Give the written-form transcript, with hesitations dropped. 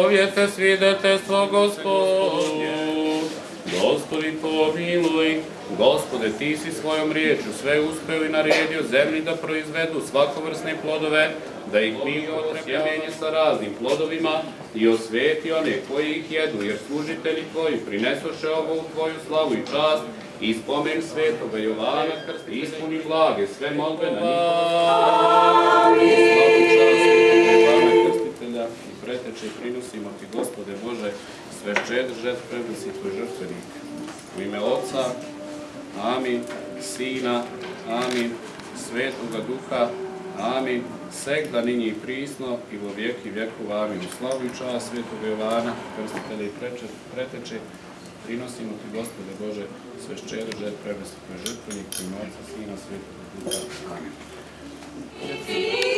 povjete svidetljstvo Gospodnje. Gospodi pomiluj, Gospode, ti si svojom riječju sve uspeo i naredio zemlji da proizvedu svakovrsne plodove, da ih mi upotrebljavamo sa raznim plodovima i osveti one koji ih jedu, jer služitelji tvoji prinesoše ovo u tvoju slavu i čast i spomen svetoga Jovana Krstitelja i ispuni blage sve molbe na njihovo slavu i čast svetoga Jovana Krstitelja i preteče i prinosimo ti, Gospode Bože, sveščedr žrtveni tvoj žrtvenik. U ime Otca, amin, Sina, amin, Svetoga Duha, amin, segda ninji i prisno i vo vijeki vjekova, amin. U slavu i čast Svetoga Jovana Krstitelja i preteče, prinosimo ti, Gospode Bože, sveščedr žrtveni tvoj žrtvenik, u ime Otca, Sina, Svetoga Duha, amin.